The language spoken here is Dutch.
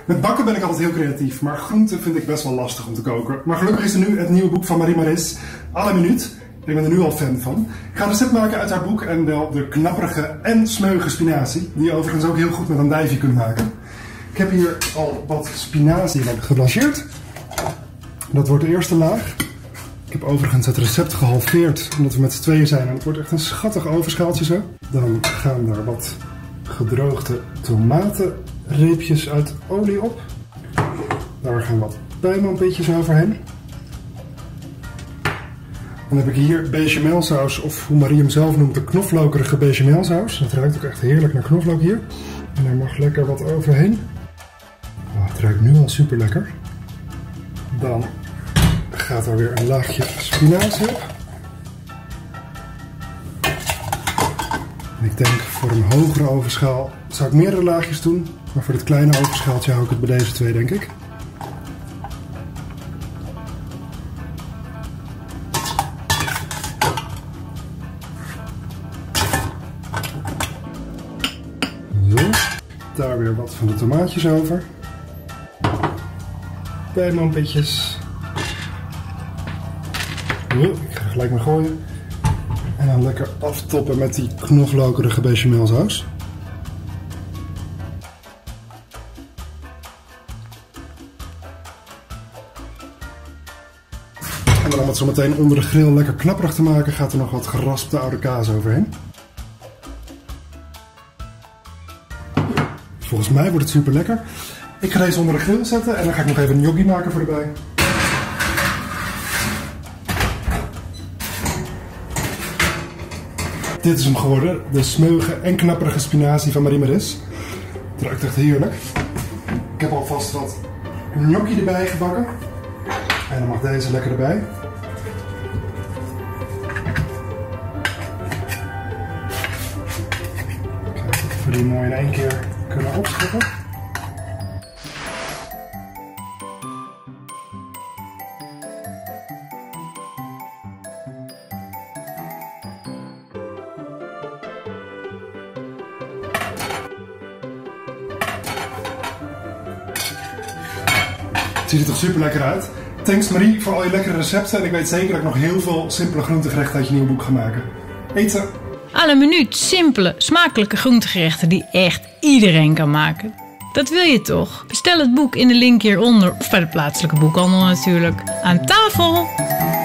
Met bakken ben ik altijd heel creatief, maar groenten vind ik best wel lastig om te koken. Maar gelukkig is er nu het nieuwe boek van Marie Maris, à la minuut. Ik ben er nu al fan van. Ik ga een recept maken uit haar boek en wel de knapperige en smeuïge spinazie, die je overigens ook heel goed met een dijfje kunt maken. Ik heb hier al wat spinazie geblancheerd. Dat wordt de eerste laag. Ik heb overigens het recept gehalveerd, omdat we met z'n tweeën zijn en het wordt echt een schattig overschaaltje zo. Dan gaan daar wat gedroogde tomatenreepjes uit olie op. Daar gaan wat pijnmanpitjes overheen. Dan heb ik hier bechamelsaus, of hoe Marie hem zelf noemt, de knoflookerige bechamelsaus. Dat ruikt ook echt heerlijk naar knoflook hier. En er mag lekker wat overheen. Oh, het ruikt nu al super lekker. Dan gaat er weer een laagje spinazie op. En ik denk voor een hogere ovenschaal zou ik meerdere laagjes doen. Maar voor dit kleine overschaaltje hou ik het bij deze twee, denk ik. Zo. Daar weer wat van de tomaatjes over. Pijnmanpitjes. Ik ga er gelijk maar gooien. En dan lekker aftoppen met die knoflookerige bechamelsaus. En dan om het zo meteen onder de grill lekker knapperig te maken, gaat er nog wat geraspte oude kaas overheen. Volgens mij wordt het super lekker. Ik ga deze onder de grill zetten en dan ga ik nog even een gnocchi maken voor erbij. Dit is hem geworden, de smeuïge en knapperige spinazie van Marie Maris. Het ruikt echt heerlijk. Ik heb alvast wat gnocchi erbij gebakken. En dan mag deze lekker erbij. Kijken of we die mooi in één keer kunnen opscheppen. Het ziet er toch super lekker uit. Thanks Marie voor al je lekkere recepten en ik weet zeker dat ik nog heel veel simpele groentegerechten uit je nieuwe boek ga maken. Eten! À la minuut simpele, smakelijke groentegerechten die echt iedereen kan maken. Dat wil je toch? Bestel het boek in de link hieronder of bij de plaatselijke boekhandel natuurlijk. Aan tafel!